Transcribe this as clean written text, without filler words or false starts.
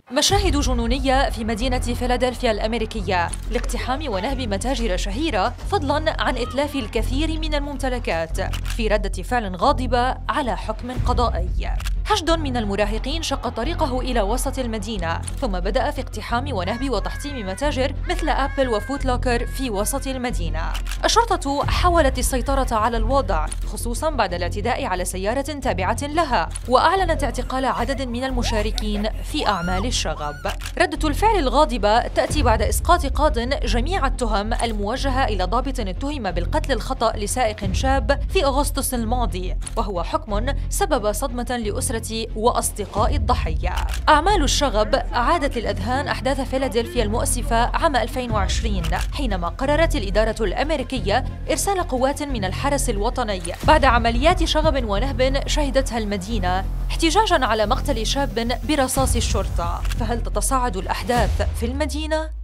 مشاهد جنونية في مدينة فيلادلفيا الأمريكية لاقتحام ونهب متاجر شهيرة، فضلاً عن إتلاف الكثير من الممتلكات في ردة فعل غاضبة على حكم قضائي. حشد من المراهقين شق طريقه إلى وسط المدينة، ثم بدأ في اقتحام ونهب وتحطيم متاجر مثل أبل وفوت لوكر في وسط المدينة. الشرطة حاولت السيطرة على الوضع، خصوصاً بعد الاعتداء على سيارة تابعة لها، وأعلنت اعتقال عدد من المشاركين في أعمال الشغب. ردة الفعل الغاضبة تأتي بعد إسقاط قاضٍ جميع التهم الموجهة إلى ضابط اتهم بالقتل الخطأ لسائق شاب في أغسطس الماضي، وهو حكم سبب صدمة لأسرة وأصدقاء الضحية. أعمال الشغب عادت للأذهان أحداث فيلادلفيا المؤسفة عام 2020، حينما قررت الإدارة الأمريكية إرسال قوات من الحرس الوطني بعد عمليات شغب ونهب شهدتها المدينة، احتجاجاً على مقتل شاب برصاص الشرطة. فهل تتصاعد الأحداث في المدينة؟